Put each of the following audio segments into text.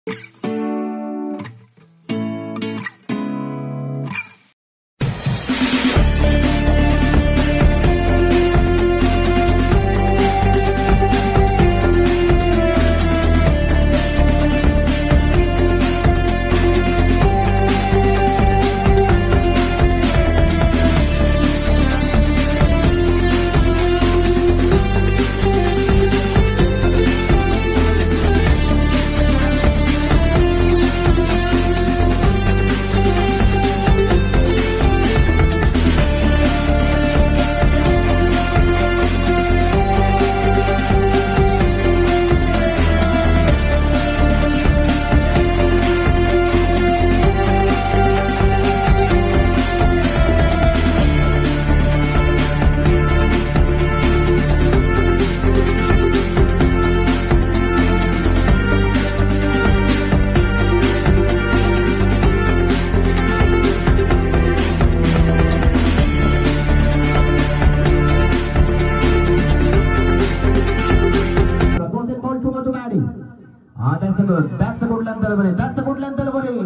That's a good length delivery. That's a good length delivery.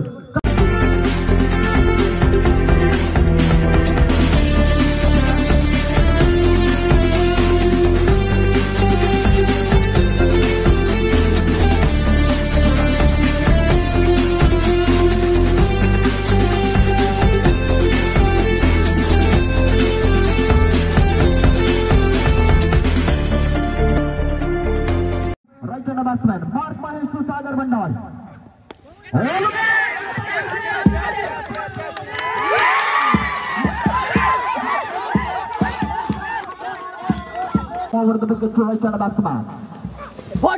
Right on the batsman. Mark Mahesh to Sagar Bandal. Over the wicket to right on the batsman. What?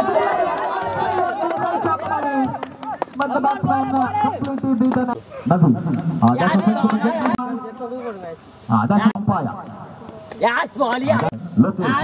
But the batsman completely beaten. That's an umpire. Yes, ball, yeah. Look at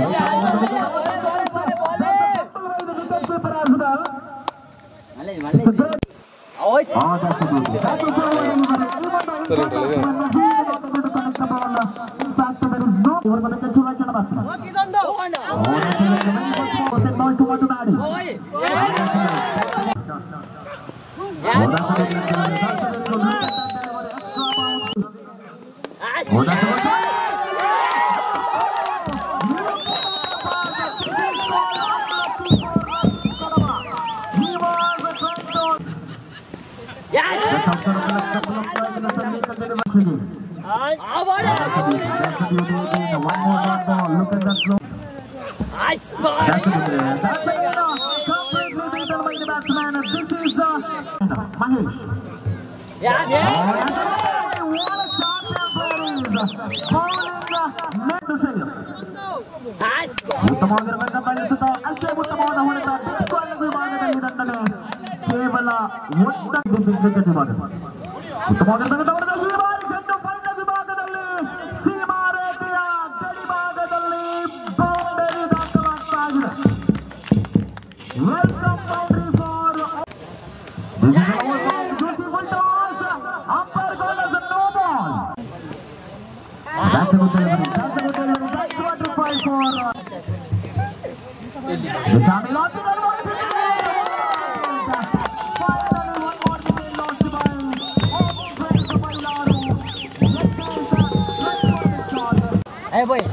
Hey boy.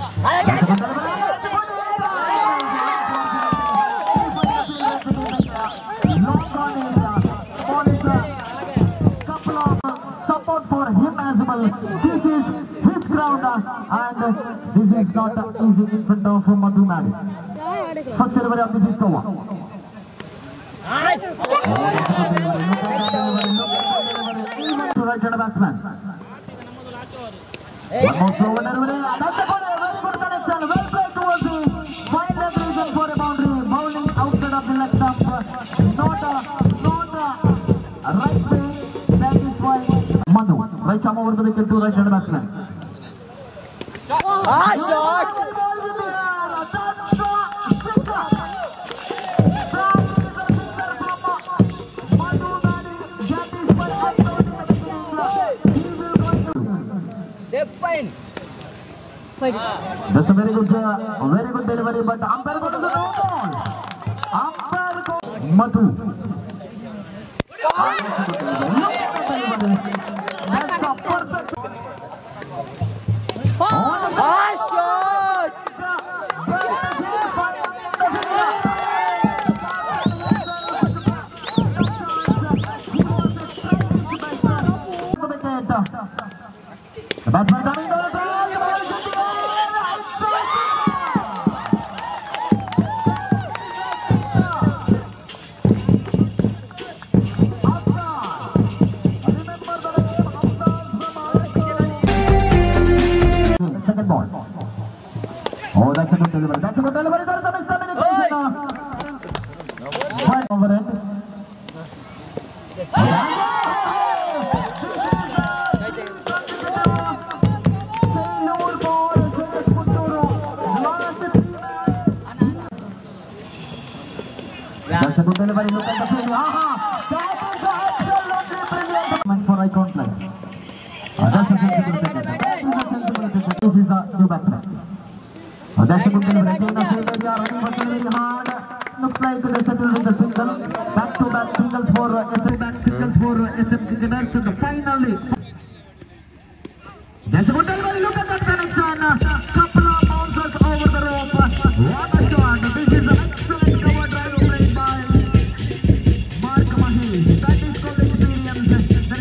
Support for him as well. This is his ground and this is not easy in front of Madhu Madi. First delivery of this over. To right hand batsman. That's a very good connection. Well played towards the fine reason for a boundary. Bowling outside of the leg stump. Not a right way. That is why Madhu. Right arm over the wicket to right hand batsman. Shot! That's a very good delivery, but umpire got the no ball. Umpire got Madhu. Second ball. Oh, that's a good delivery. That's a good delivery. There's a miscommunication. Right over it. That's a good delivery. Look at the field. That is absolutely brilliant. For eye contact. That's a sensible tackle. This is the new batsman. That's a good delivery. Again, the fielder they are running very hard. Looks like they settled with the single. Back-to-back singles for SM cricketers. So finally, that's a good delivery. Look at that connection. Couple of bouncers over the rope. What a shot! This is an excellent cover drive played by Mark Mahesh. That is called experience.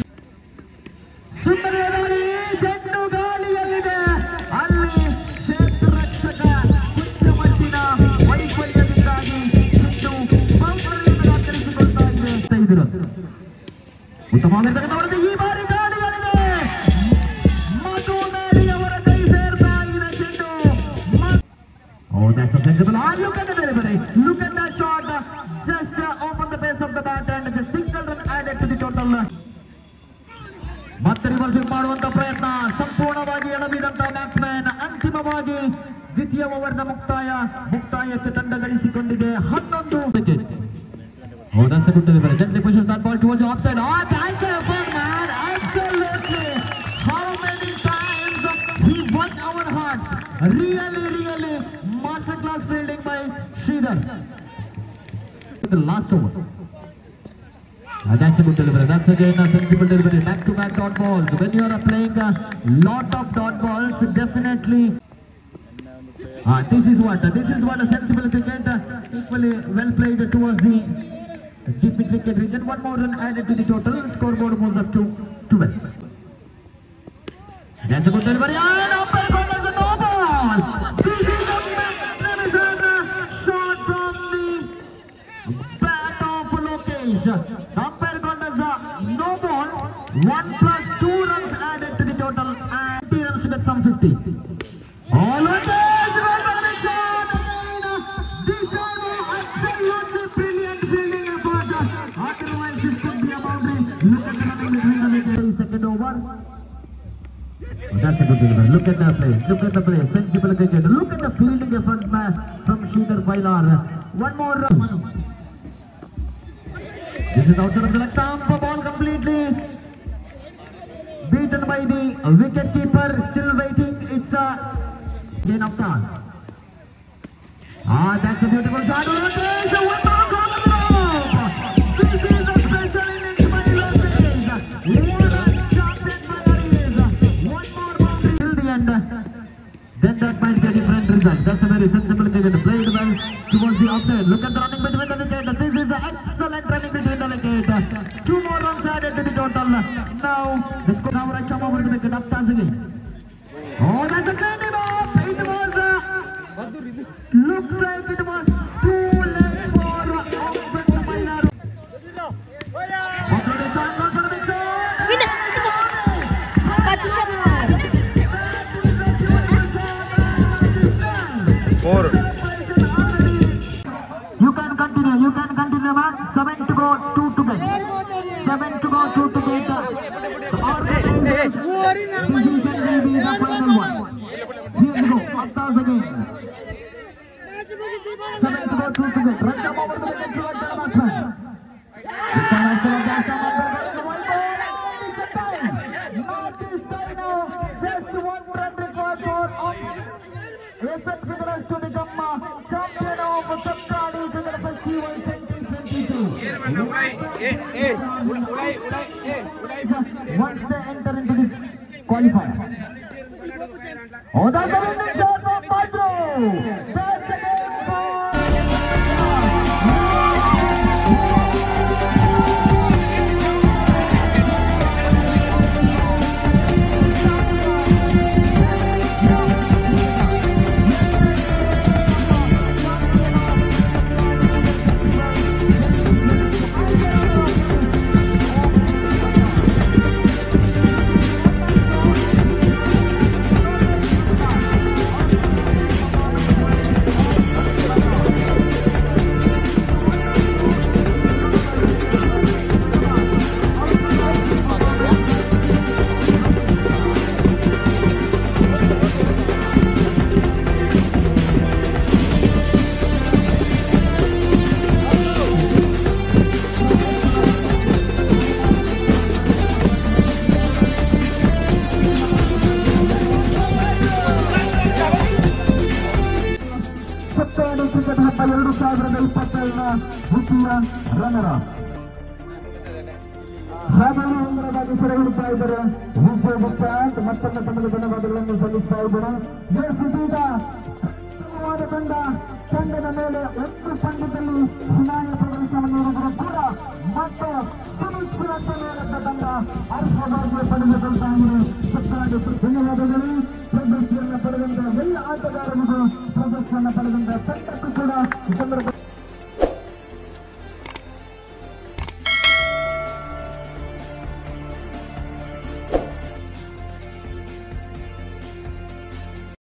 ಸುಂದರವಾಗಿ ಚೆಂಡು ಗಾಳಿಯಲ್ಲಿದೆ. ಅಲ್ಲಿ ಕ್ಷೇತ್ರ ರಕ್ಷಕ ಕೊಂಚ ಮಟ್ಟಿನ ವೈಫಲ್ಯದಿಂದಾಗಿ ಚೆಂಡು ಬೌಂಡರಿಯನ್ನು ದಾಖಲಿಸಿಕೊಳ್ತಾ ಇದೆ. ಉತ್ತಮವಾಗಿರ್ತಕ್ಕಂಥ ಈ ಬಾರಿ ಗಾಳಿಗಳಿದೆ. ಮಧುನಾಡಿ ಅವರ ಕೈ ಸೇರ್ತಾ ಇದೆ ಚೆಂಡು. Oh, that's a sensible. Look at the delivery. Look at that shot. Just open the base of the bat and just single run added to the total. ಮತ್ತೆ ರಿವರ್ಸಿಂಗ್ ಮಾಡುವಂತ ಪ್ರಯತ್ನ ಸಂಪೂರ್ಣವಾಗಿ ಎಳಬಿದಂತ ಬ್ಯಾಟ್ಸ್ಮನ್. ಅಂತಿಮವಾಗಿ ದ್ವಿತೀಯ ಓವರ್ನ ಮುಕ್ತಾಯಕ್ಕೆ ತಂಡ ಗಳಿಸಿಕೊಂಡಿದೆ 11 wicket. Oh, that's a good delivery. Gently pushes that ball towards the offside. Oh, that's a good man. Absolutely. How many times he won our heart. Really master class fielding by Sridhar. The last over. That's a good delivery. That's again a sensible delivery. Back-to-back dot balls. When you are playing a lot of dot balls, definitely. This is what a sensible cricket. Equally well played towards the GP cricket region. One more run added to the total. Scoreboard moves up to 12. That's a good delivery. And umpire corners the no ball. This is a magnificent shot from the bat of Lokesh. Umpire corners no ball. 1+2 runs added to the total and 3 runs to get some 50. All Lokesh! Shot again. This is absolutely brilliant fielding effort. Otherwise it could be a boundary. Look at the running between the wickets. Second over. That's a good delivery. Look at the play. Sensible cricket. Look at the fielding effort from Sridhar Bailar. One more run. This is outside of the left arm. Ball completely beaten by the wicket keeper. Still waiting. It's a gain of time. That's a beautiful shot. One more goal. This is a special innings by Lokesh. Then that might get different result. That's a very sensible cricket. Played well towards the outside. Look at the running between the wicket. This is an excellent running between the wicket. 2 more runs added to the total. Now, let's go now right over the wicket. Up chance again. Oh, that's a great ball. It was looks like it was too late for Offensive Bailar. You can continue, man. 7 to go, 2 to get. 7 to go, 2 to get. This will be the final one. Here we go, up toss again. 7 to go, 2 to get. Right up over the wicket to the batsman. It's a nice one. Just one run required for SM Cricketers to become champion of Sabkani Cricket Festival 2022. once they enter into this qualifier. Oh, that's the winning shot from Pedro. That's the game cricket ಹಬ್ಬ 2027ರ ದ್ವಿತೀಯ runner up ಹಾಗಾಗಿ ಅಂಗವಾಗಿ ಸೆರೆ ಹಿಡಿತಾ ಇದ್ದಾರೆ ವಿಶ್ವಗುಪ್ತ ಮತ್ತೊಂದು ತಂಡದ ಧನ್ಯವಾದಗಳನ್ನು ಸಲ್ಲಿಸ್ತಾ ಇದ್ದಾರೆ. ತಂಡದ ಮೇಲೆ ಒಂದು ಪಂದ್ಯದಲ್ಲಿ ಹಿನಾಯ ಪ್ರದರ್ಶನವನ್ನು ನೀಡಿದರೂ ಕೂಡ ಮತ್ತು ಸುನಿಶ್ಚಿತ ಮೇಲದ ತಂಡ ಅರ್ಹವಾಗಿ ಪಡೆದುಕೊಳ್ತಾಯಿದೆ. ಧನ್ಯವಾದಗಳು. ಪ್ರದರ್ಶನ ಪಡೆದಂತ ಎಲ್ಲ ಆಟಗಾರರಿಗೂ ಪ್ರದರ್ಶನ ಪಡೆದಂತ ತಂಡಕ್ಕೂ ಕೂಡ